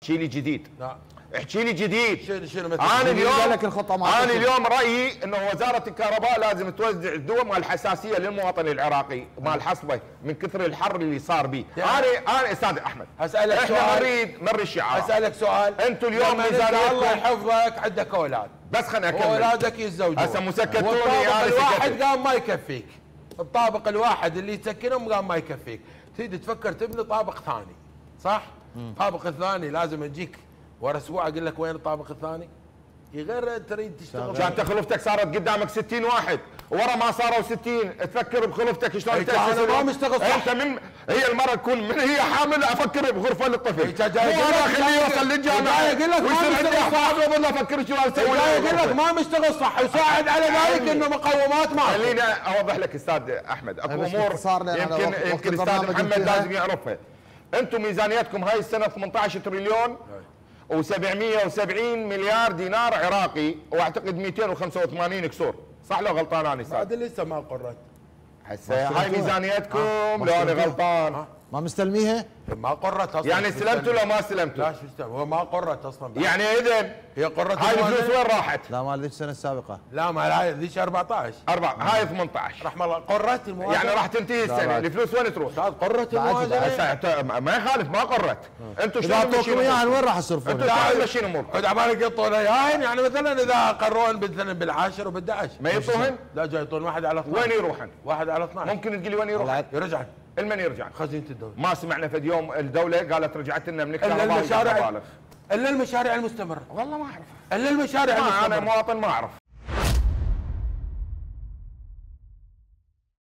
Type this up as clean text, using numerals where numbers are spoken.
احكي لي جديد. لا احكي لي جديد. شنو انا اليوم لك الخطه ما انا اليوم رايي انه وزاره الكهرباء لازم توزع الدواء مال الحساسيه للمواطن العراقي مال حصبه من كثر الحر اللي صار به. انا استاذ احمد اسالك سؤال، احنا نريد شعار. اسالك سؤال، انتم اليوم ميزانيتكم الله يحفظك عندك اولاد، بس خليني اكمل. اولادك يتزوجون هسه مسكتوني. والطابق الواحد قام ما يكفيك، الطابق الواحد اللي تسكنهم قام ما يكفيك، تريد تفكر تبني طابق ثاني صح؟ الطابق الثاني لازم اجيك ورا اسبوع اقول لك وين الطابق الثاني؟ غير تريد تشتغل. انت خلفتك صارت قدامك 60 واحد ورا ما صاروا 60 تفكر بخلفتك شلون تاسس. انا ما مشتغل صح. انت من هي المره تكون من هي حامله افكر بغرفه للطفل. مو انا اخليه يوصل للجامعه يقول لك ما مشتغل صح. واظل افكر شو اسوي. يقول لك ما مشتغل صح ويساعد على ذلك انه مقومات ما. خليني اوضح لك استاذ احمد اكو امور يمكن استاذ محمد لازم يعرفها. انتم ميزانيتكم هاي السنه 18 تريليون و770 مليار دينار عراقي، واعتقد 285 كسور، صح لو غلطان انا استاذ؟ هذا لسه ما قررت. هسه هاي ميزانيتكم لو انا غلطان؟ ما مستلميها؟ ما قررت اصلا. يعني استلمتوا لو ما استلمتوا؟ لا شو استلم، هو ما قررت اصلا. يعني اذا هي قررت هاي الفلوس وين راحت؟ لا مال ذيك السنه السابقه. لا ما هاي ذيك 14 هاي 18 رحم الله. قررت الموازنه يعني راح تنتهي السنه، الفلوس وين تروح؟ استاذ قررت الموازنه. ما يخالف ما قررت. انتم اذا شلون اعطوكم اياها وين راح تصرفون؟ انتم شلون ماشيين اموركم؟ خذ عبالك يعطونا اياهن، يعني مثلا اذا قررون مثلا بالعاشر وبال11 ما يعطوهن؟ لا جاي يعطون 1 على 12. وين يروحن؟ 1 على 12. ممكن تقول لي وين يروحن؟ يرجعن. المن يرجع؟ خزينه الدوله. ما سمعنا في يوم الدوله قالت رجعت لنا من الكهرباء الا المشاريع المستمره. والله ما اعرف. الا المشاريع المستمره. انا مواطن ما اعرف.